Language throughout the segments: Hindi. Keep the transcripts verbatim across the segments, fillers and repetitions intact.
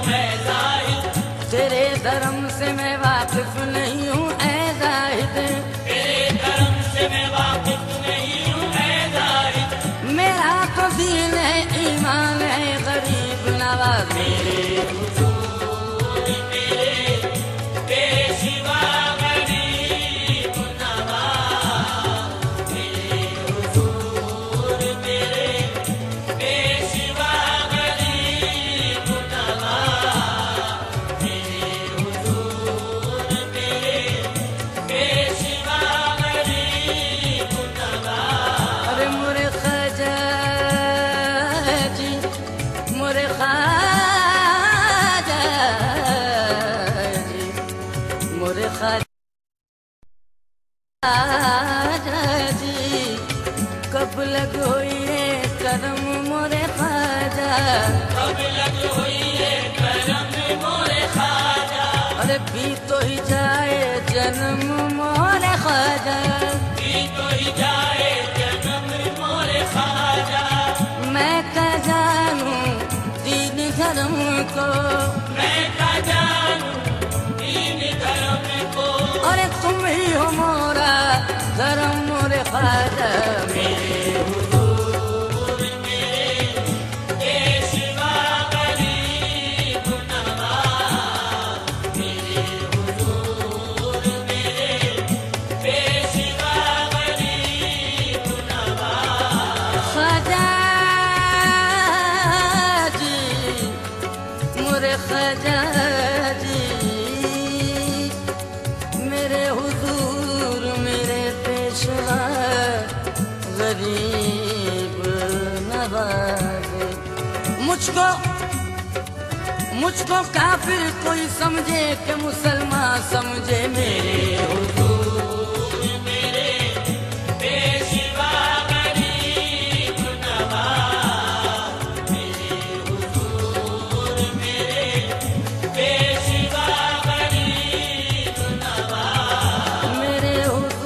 तेरे धर्म से मैं वाकिफ नहीं हूँ ऐ जाहिद, तेरे धर्म से मैं वाकिफ नहीं हूँ ऐ जाहिद। मेरा तो दीन है ईमान है गरीब नवाज, मेरे हुजूर मेरे पेशवा गरीब नवाज, मेरे हुजूर मेरे पेशवा गरीब नवाज, मेरे हुजूर मेरे पेशवा गरीब नवाज। अरे मोरे ख्वाजा जी, मोरे ख्वाजा जी, मोरे ख्वाजा जी, कब लग हुई है करम मोरे ख्वाजा, कब लग हुई है करम मोरे ख्वाजा। अरे भी तो ही जाए जन्म मोरे ख्वाजा, भी तो ही जाए जन्म मोरे ख्वाजा। मैं का जानूं दीन धर्म को, मैं का जानूं दीन धर्म को। अरे तुम ही हो मोरा धर्म मोरे ख्वाजा, मेरे हुजूर मेरे पेशवा गरीब नवाज, मेरे हुजूर मेरे पेशवा गरीब नवाज। ख्वाजा जी, मोरे ख्वाजा जी, मेरे हुजूर मेरे पेशवा गरीब नवाज। मुझको मुझको काफिर कोई समझे कि मुसलमान समझे, मेरे हुजूर मेरे पेशवा गरीब नवाज, मेरे हुजूर मेरे पेशवा गरीब नवाज। मेरे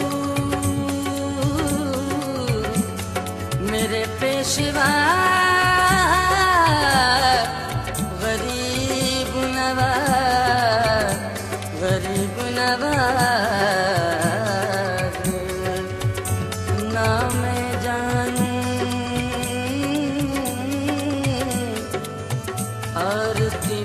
हुजूर मेरे पेशवा गरीब नवाज, गरीब नवाज। ना मैं जानूं आरती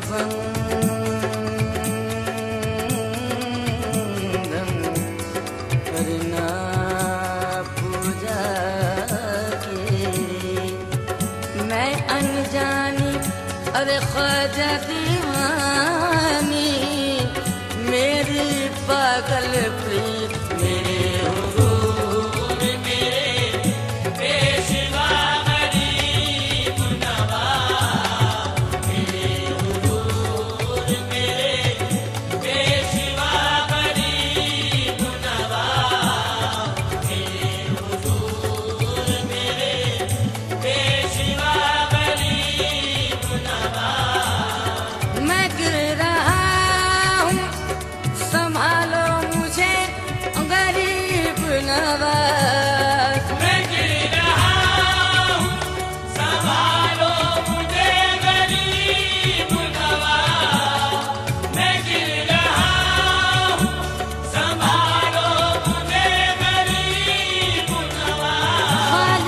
बंदन करना पूजा की, मैं अनजानी अरे ख्वाजा दीवानी, मेरी पागल प्रीत मेरे हुजूर मेरे पेशवा गरीब नवाज, मेरे हुजूर मेरे पेशवा गरीब नवाज, मेरे हुजूर मेरे पेशवा गरीब नवाज। मैं गिर रहा हूँ संभालो मुझे गरीब नवाज, मैं गिर रहा हूँ संभालो मुझे गरीब नवाज, मैं गिर रहा हूँ संभालो मुझे गरीब नवाज।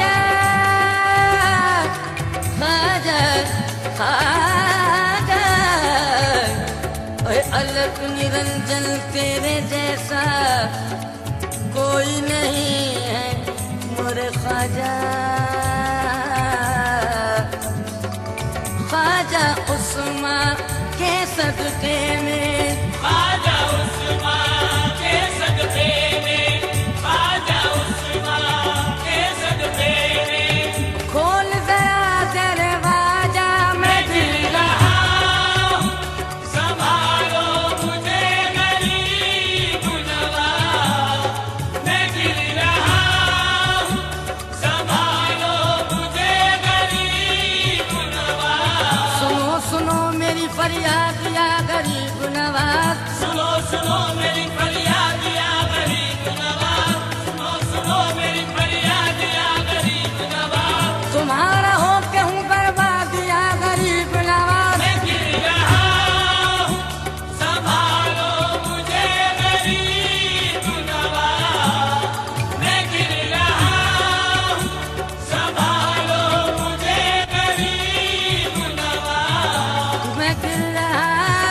ख्वाजा ख्वाजा ख्वाजा, ओए अलग निरंजन तेरे जैसा कोई नहीं है मोरे ख्वाजा, ख्वाजा उस्मान के सदके में, ख्वाजा उस्मान के सदके में, ख्वाजा उस्मान के सदके में, खोल जरा दरवाजा मैं दिल रहा हूँ संभालो मुझे गरीब नवाज, मैं गिर रहा हूँ संभालो मुझे गरीब नवाज। सुनो सुनो मेरी फरियाद या गरीब नवाज, सुनो सुनो मेरी फरियाद या गरीब नवाज, सुनो सुनो मेरी फरियाद या गरीब नवाज। तुम्हारा हो के हूँ बर्बाद या गरीब नवाज, मैं गिर रहा गिर रहा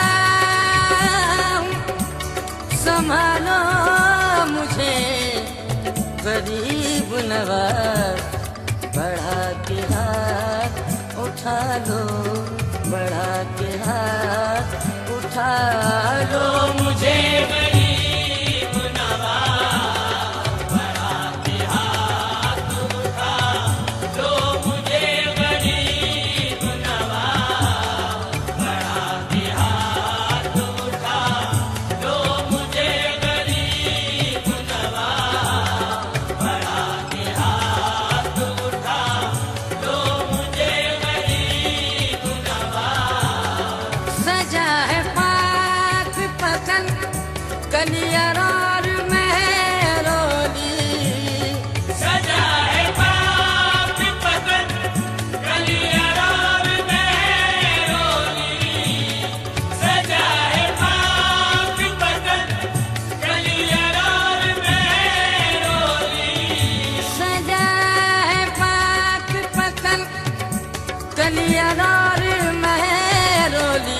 हूँ, संभालो मुझे गरीब नवाज। बढ़ा के हाथ उठा लो, बढ़ा के हाथ उठा लो मुझे गरीब नवाज। बढ़ा के हाथ उठा लो मुझे गरीब नवाज। बढ़ा के हाथ उठा लो मुझे गरीब नवाज। बढ़ा के हाथ उठा लो मुझे गरीब नवाज। सजा है पाक पतन कलियर और मेहरोली। सजा है पाक पतन कलियर और मेहरोली। सजा है पाक पतन कलियर और मेहरोली। सजा है पाक पतन कलियर और मेहरोली।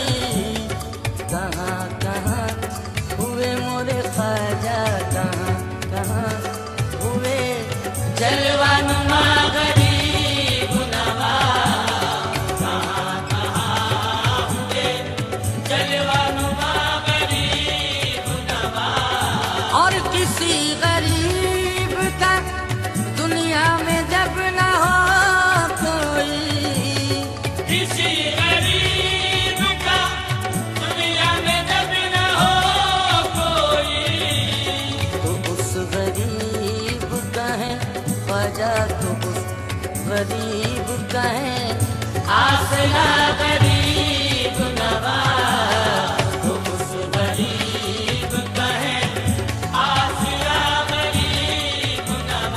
कहाँ कहाँ हुए मोरे ख्वाजा, कहाँ कहाँ हुए जलवानुमा गरीब नवाज। कहाँ कहाँ हुए जलवानुमा गरीब नवाज। और किसी गरीब का दुनिया में जब न हो कोई, किसी गरीब का दुनिया में जब न हो कोई। तो उस गरीब का है ख्वाजा, तो उस गरीब का है आसरा गरीब नवाज। तो उस गरीब का है आसरा गरीब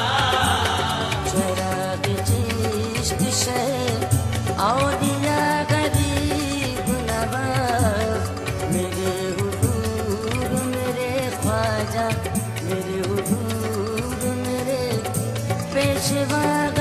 नवाज। चराग चिश्त शह औलिया गरीब नवाज। मेरे हुजूर मेरे ख्वाजा, मेरे हुजूर मेरे पेशवा